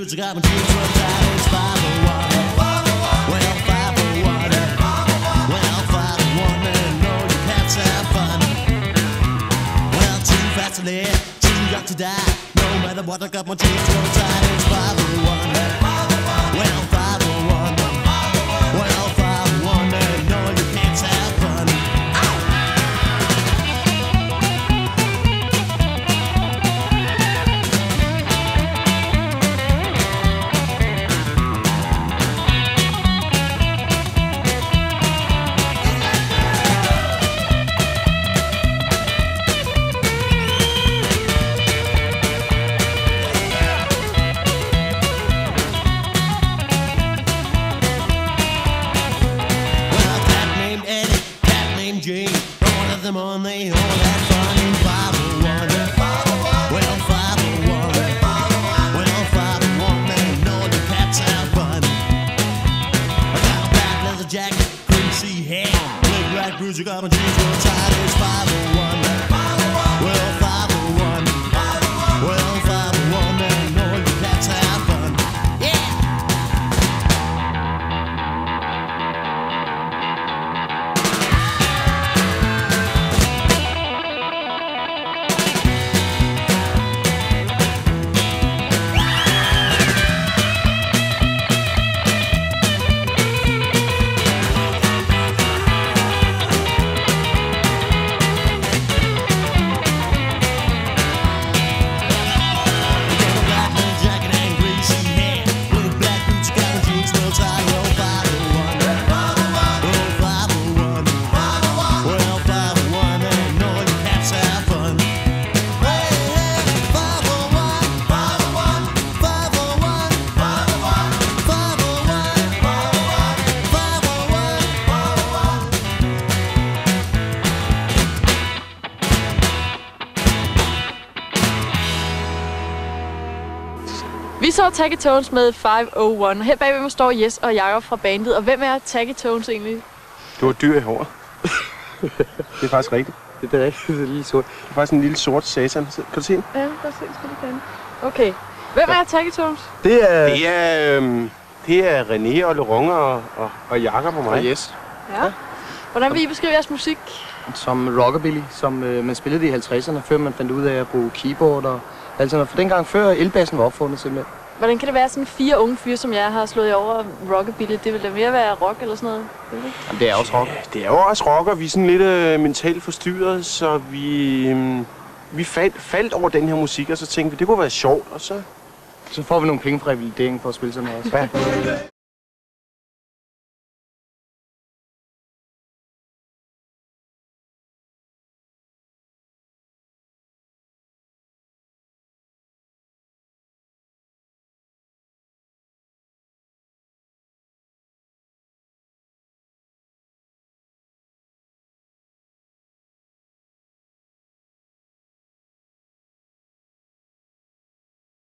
boots, I got my jeans so tight, it's 501. Well, 501. Well, 501, man, know you can't have fun. Well, too fast to live, too young to die. No matter what, I got my jeans so tight, it's 501. Well, 501. Well, 501, man, know you can't have fun. Them on, they all had fun in 501. Well, 501. Well, 501, man, know the cats have fun. I got a black leather jacket, couldn't see hair. Big black boots, I got my jeans real tight. It's 501. Well, 501. Well, 501, man, know the cats have fun. Yeah. Vi så Tacky Tones med 501. Her bagved mig står Jes og Jakob fra bandet. Og hvem er Tacky Tones egentlig? Du har dyr i håret. Det er faktisk rigtigt. Det er rigtigt. Det er lige sort. Det er faktisk en lille sort satan. Kan du se den? Ja, der er den. Okay. Hvem er Tacky Tones? Det er René og Laurent og Jakob og mig. Og Jes. Ja. Hvordan vil I beskrive jeres musik? Som rockabilly, som man spillede det i 50'erne, før man fandt ud af at bruge keyboard og alt sådan noget. For dengang før elbassen var opfundet simpelthen. Hvordan kan det være, sådan 4 unge fyre som jeg har slået jer over rockabilly? Det vil da mere være rock eller sådan noget? Jamen, det er også rock. Det er jo også rock, og vi er sådan lidt mentalt forstyrret, så vi faldt over den her musik, og så tænkte vi, det kunne være sjovt, og så får vi nogle penge fra revalidering for at spille sådan noget også. Ja.